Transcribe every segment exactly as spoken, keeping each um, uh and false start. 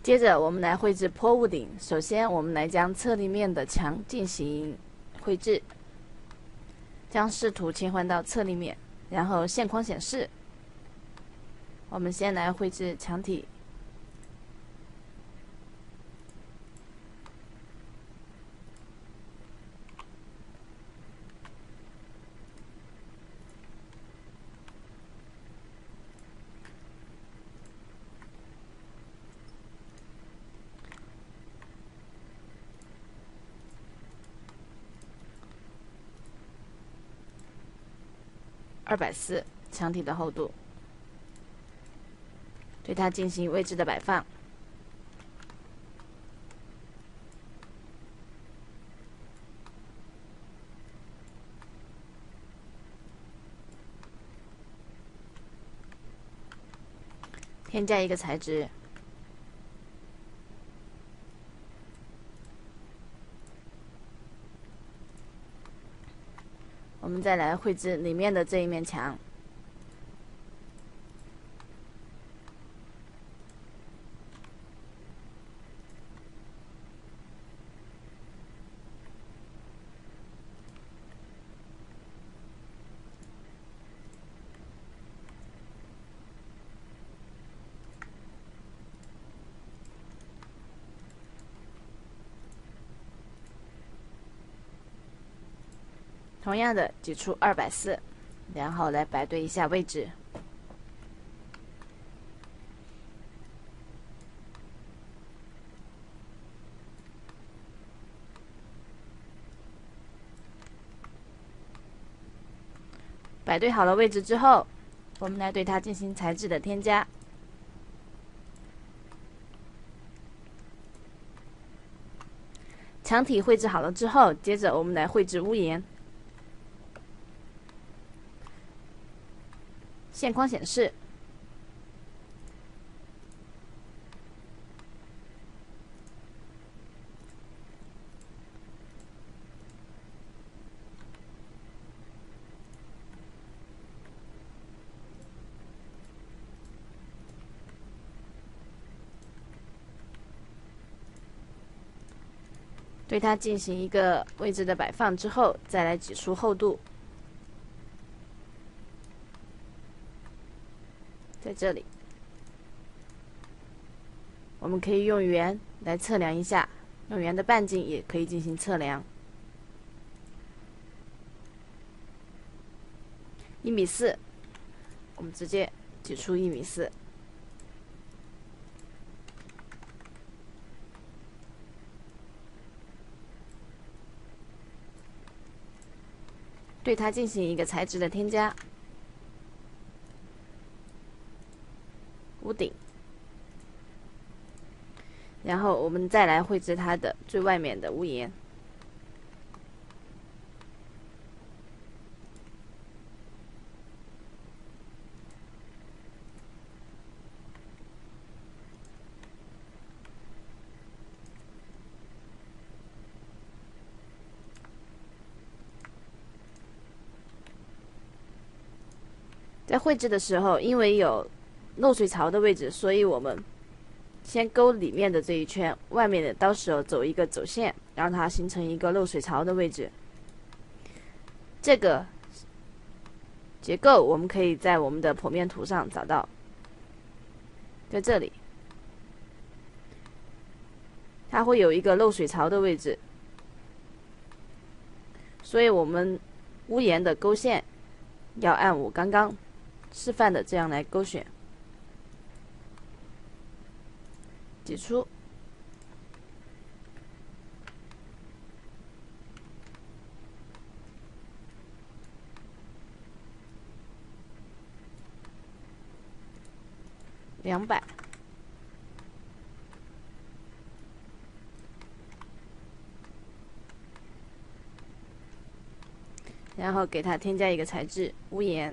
接着我们来绘制坡屋顶。首先我们来将侧立面的墙进行绘制，将视图切换到侧立面，然后线框显示。我们先来绘制墙体。二百四墙体的厚度，对它进行位置的摆放。添加一个材质，我们再来绘制里面的这一面墙。同样的，挤出二百四，然后来摆对一下位置。摆对好了位置之后，我们来对它进行材质的添加。墙体绘制好了之后，接着我们来绘制屋檐。线框显示，对它进行一个位置的摆放之后，再来挤出厚度。在这里，我们可以用圆来测量一下，用圆的半径也可以进行测量。一米四，我们直接挤出一米四。对它进行一个材质的添加。屋顶，然后我们再来绘制它的最外面的屋檐。在绘制的时候，因为有漏水槽的位置，所以我们先勾里面的这一圈，外面的到时候走一个走线，让它形成一个漏水槽的位置。这个结构我们可以在我们的剖面图上找到，在这里，它会有一个漏水槽的位置，所以我们屋檐的勾线要按我刚刚示范的这样来勾选。挤出，两百，然后给它添加一个材质屋檐。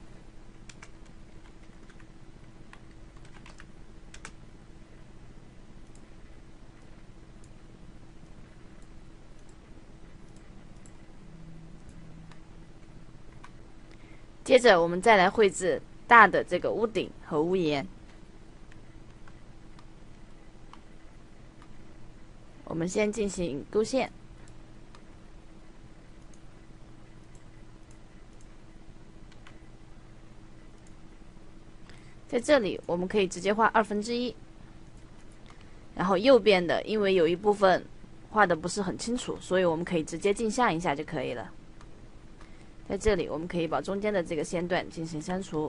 接着我们再来绘制大的这个屋顶和屋檐。 我们先进行勾线。在这里我们可以直接画二分之一，然后右边的因为有一部分画的不是很清楚，所以我们可以直接镜像一下就可以了。在这里我们可以把中间的这个线段进行删除，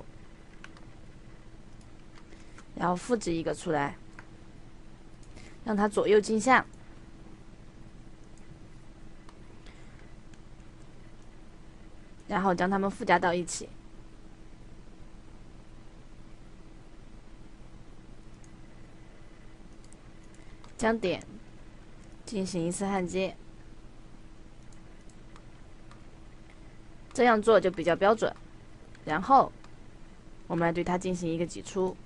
然后复制一个出来，让它左右镜像，然后将它们附加到一起。将点进行一次焊接，这样做就比较标准。然后我们来对它进行一个挤出，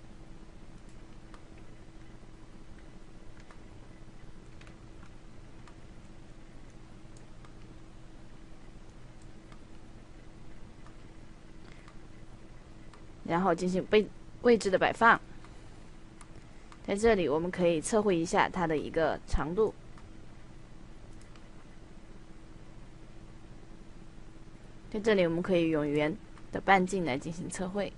然后进行位位置的摆放。在这里我们可以测绘一下它的一个长度，在这里我们可以用圆的半径来进行测绘。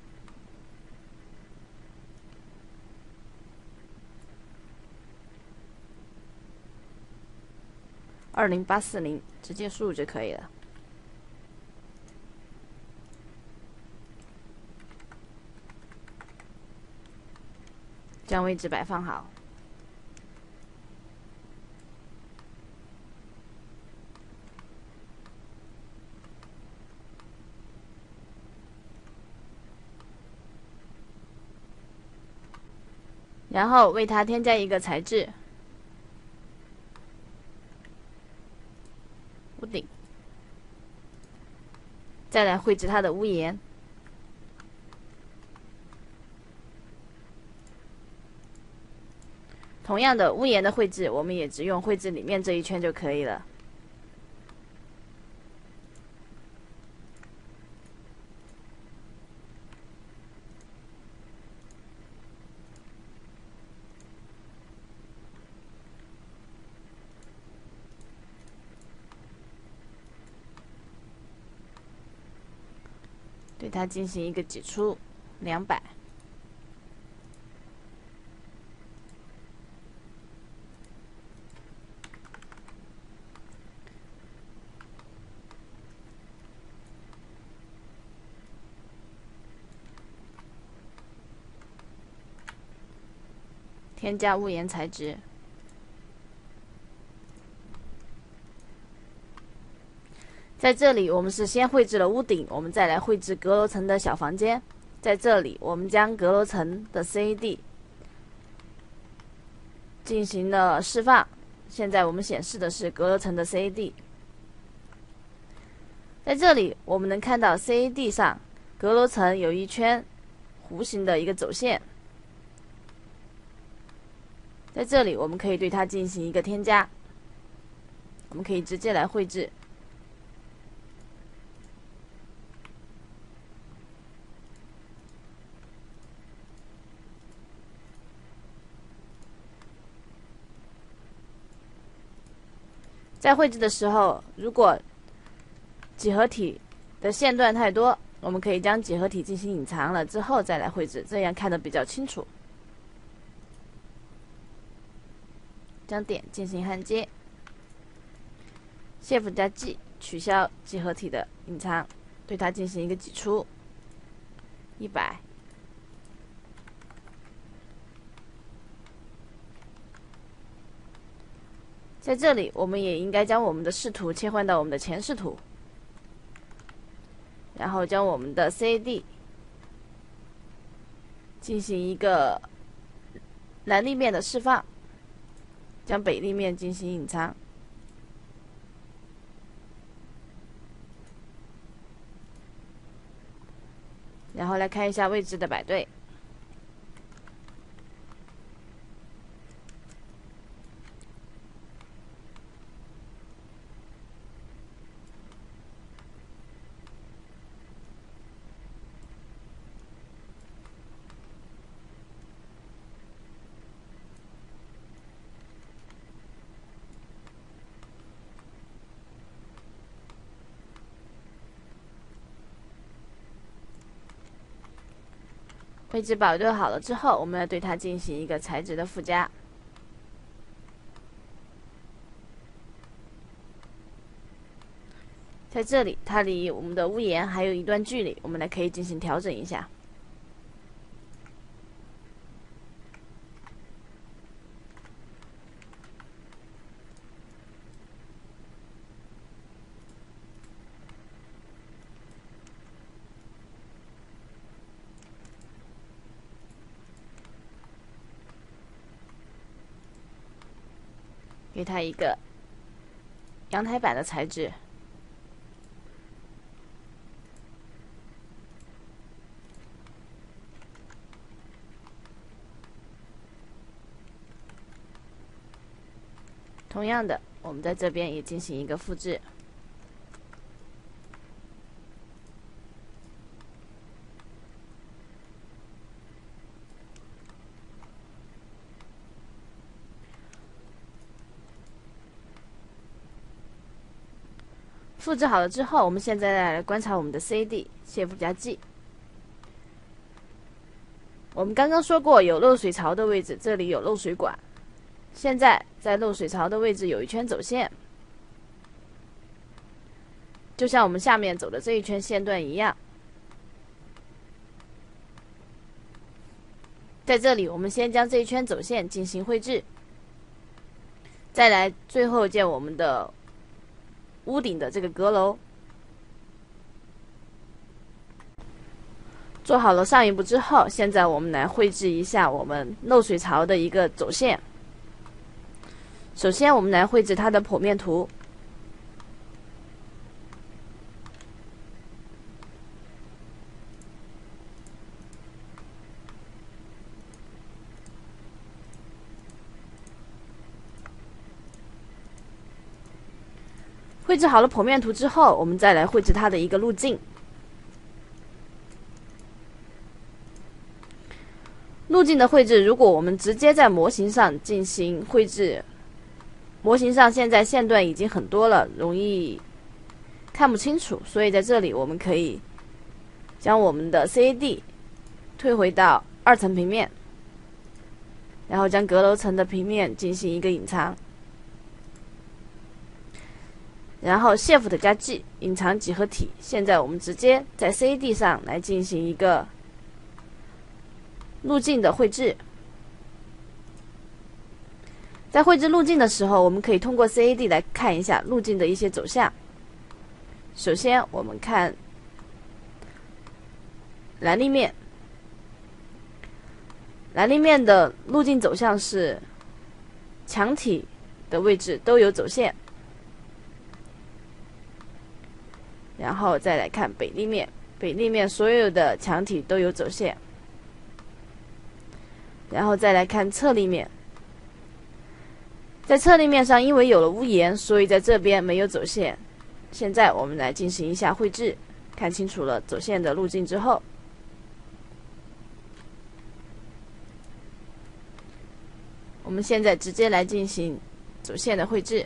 二零八四零直接输入就可以了。将位置摆放好，然后为它添加一个材质，屋顶，再来绘制它的屋檐。同样的，屋檐的绘制，我们也只用绘制里面这一圈就可以了。对它进行一个挤出，两百。添加屋檐材质，在这里我们是先绘制了屋顶，我们再来绘制阁楼层的小房间。在这里我们将阁楼层的 C A D 进行了释放，现在我们显示的是阁楼层的 C A D。在这里我们能看到 C A D 上阁楼层有一圈弧形的一个走线，在这里我们可以对它进行一个添加，我们可以直接来绘制。在绘制的时候，如果几何体的线段太多，我们可以将几何体进行隐藏了之后再来绘制，这样看得比较清楚。将点进行焊接 ，Shift 加 G 取消几何体的隐藏，对它进行一个挤出，一百。在这里，我们也应该将我们的视图切换到我们的前视图，然后将我们的 C A D 进行一个南立面的释放，将北立面进行隐藏，然后来看一下位置的摆对。 位置保留好了之后，我们要对它进行一个材质的附加。在这里，它离我们的屋檐还有一段距离，我们来可以进行调整一下。给它一个阳台板的材质。同样的，我们在这边也进行一个复制。复制好了之后，我们现在来观察我们的 C D 谢附加剂。我们刚刚说过有漏水槽的位置，这里有漏水管。现在在漏水槽的位置有一圈走线，就像我们下面走的这一圈线段一样。在这里，我们先将这一圈走线进行绘制，再来最后建我们的屋顶的这个阁楼。做好了上一步之后，现在我们来绘制一下我们漏水槽的一个走线。首先，我们来绘制它的剖面图。绘制好了剖面图之后，我们再来绘制它的一个路径。路径的绘制，如果我们直接在模型上进行绘制，模型上现在线段已经很多了，容易看不清楚，所以在这里我们可以将我们的 C A D 退回到二层平面，然后将阁楼层的平面进行一个隐藏，然后 Shift 加 G 隐藏几何体。现在我们直接在 C A D 上来进行一个路径的绘制。在绘制路径的时候，我们可以通过 C A D 来看一下路径的一些走向。首先，我们看蓝立面，蓝立面的路径走向是墙体的位置都有走线。然后再来看北立面，北立面所有的墙体都有走线。然后再来看侧立面，在侧立面上，因为有了屋檐，所以在这边没有走线。现在我们来进行一下绘制，看清楚了走线的路径之后，我们现在直接来进行走线的绘制。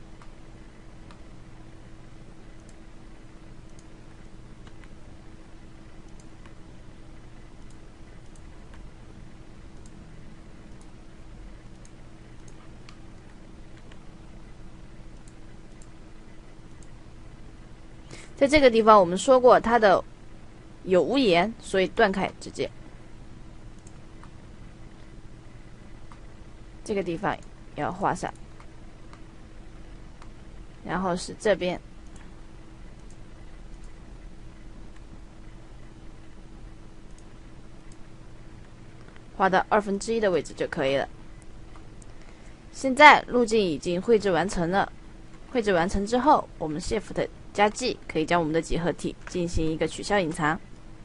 在这个地方，我们说过它的有屋檐，所以断开直接。这个地方也要画上，然后是这边，画到二分之一的位置就可以了。现在路径已经绘制完成了，绘制完成之后，我们 Shift 加 G 可以将我们的几何体进行一个取消隐藏。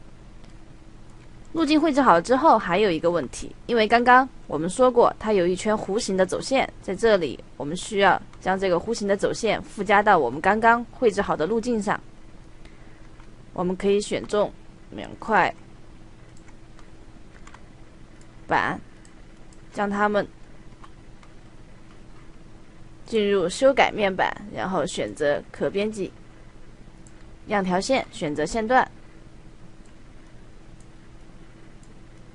路径绘制好了之后，还有一个问题，因为刚刚我们说过它有一圈弧形的走线，在这里我们需要将这个弧形的走线附加到我们刚刚绘制好的路径上。我们可以选中两块板，将它们进入修改面板，然后选择可编辑样条线，选择线段，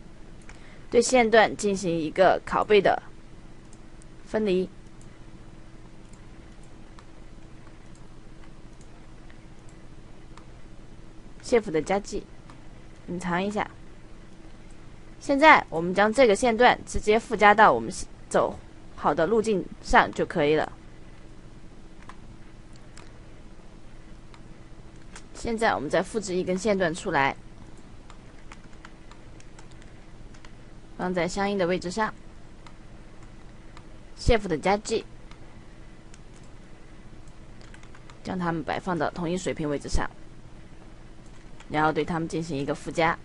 对线段进行一个拷贝的分离。Shift 的加 G， 隐藏一下。现在我们将这个线段直接附加到我们走好的路径上就可以了。现在我们再复制一根线段出来，放在相应的位置上。Shift 加 G， 将它们摆放到同一水平位置上，然后对它们进行一个附加。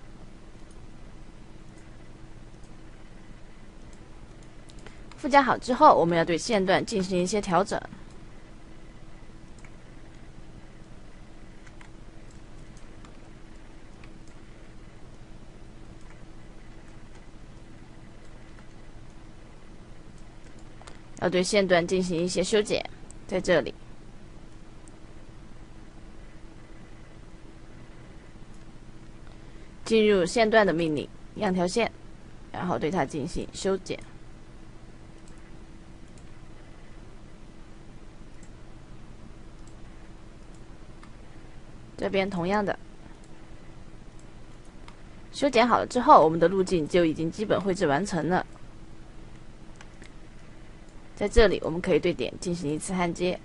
附加好之后，我们要对线段进行一些调整。要对线段进行一些修剪，在这里。进入线段的命令，样条线，然后对它进行修剪。这边同样的，修剪好了之后，我们的路径就已经基本绘制完成了。在这里，我们可以对点进行一次焊接，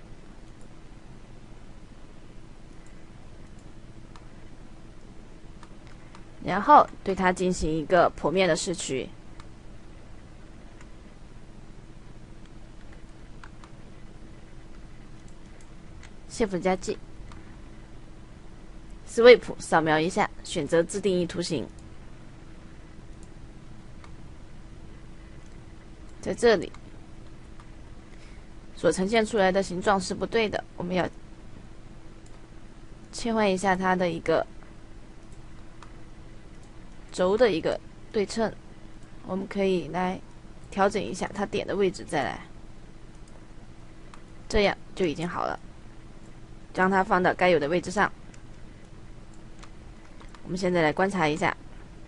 然后对它进行一个剖面的视取。Shift 加 G， Sweep 扫描一下，选择自定义图形，在这里。所呈现出来的形状是不对的，我们要切换一下它的一个轴的一个对称。我们可以来调整一下它点的位置，再来，这样就已经好了。将它放到该有的位置上。我们现在来观察一下。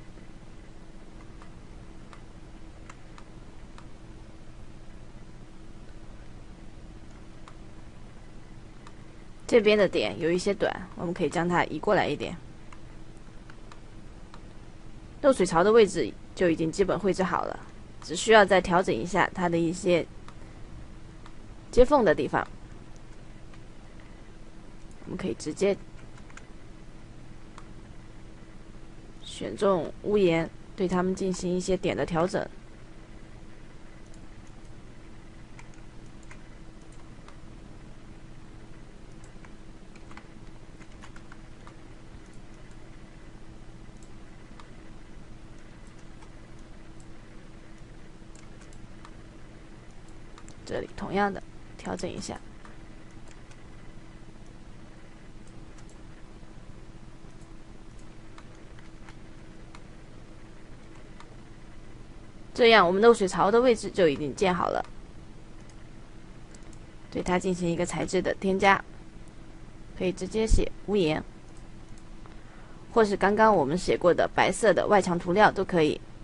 这边的点有一些短，我们可以将它移过来一点。漏水槽的位置就已经基本绘制好了，只需要再调整一下它的一些接缝的地方。我们可以直接选中屋檐，对它们进行一些点的调整。这里同样的调整一下。这样我们漏水槽的位置就已经建好了。对它进行一个材质的添加，可以直接写屋檐，或是刚刚我们写过的白色的外墙涂料都可以。